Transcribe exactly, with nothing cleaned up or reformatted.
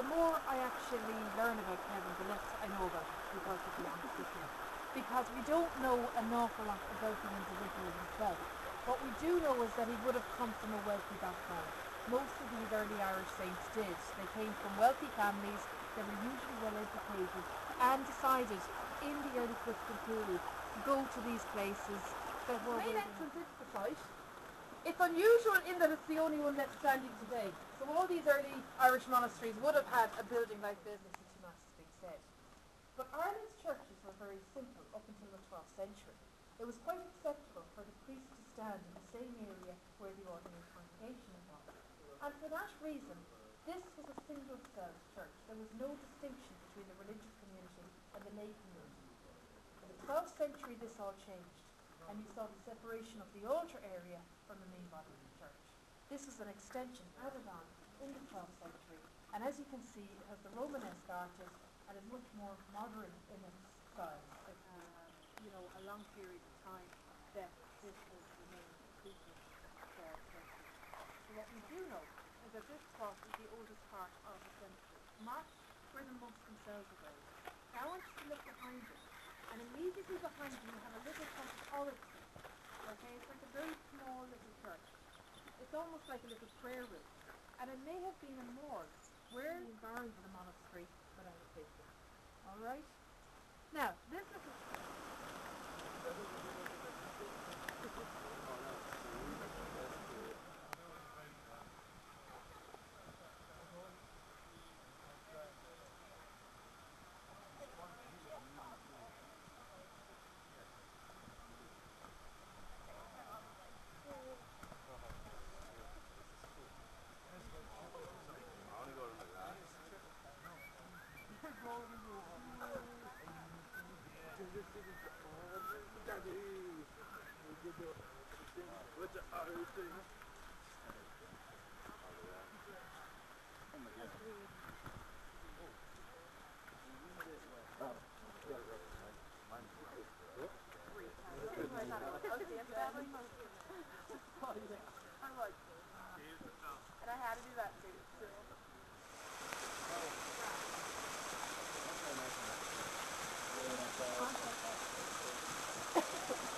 more I actually learn about Kevin, the less I know about him, to be perfectly honest with you. Because we don't know an awful lot about the individual himself. What we do know is that he would have come from a wealthy background. Most of these early Irish saints did. They came from wealthy families, they were usually well educated, and decided in the early Christian period to go to these places that were the main entrance into the site. It's unusual in that it's the only one left standing today. So all these early Irish monasteries would have had a building like this, as the Mass is being said. But Ireland's churches were very simple up until the twelfth century. It was quite acceptable for the priest to stand in the same area where the ordinary congregation was. And for that reason, this was a single-celled church. There was no distinction between the religious community and the lay community. In the twelfth century, this all changed, and you saw the separation of the altar area from the main body of the church. This was an extension added on in the twelfth century, and as you can see, it has the Romanesque arches and is much more modern in its style. It, uh, you know, a long period of time that this has remained a previous church. So what we do know is that this spot is the oldest part of the cemetery, not where the monks themselves are buried. Now I want you to look behind it, and immediately behind you you have a little kind of oratory. Okay, it's like a very small little church. It's almost like a little prayer room, and it may have been a morgue where the environs of the monastery but I have taken. All right. Now this little. And I had to do that too. So.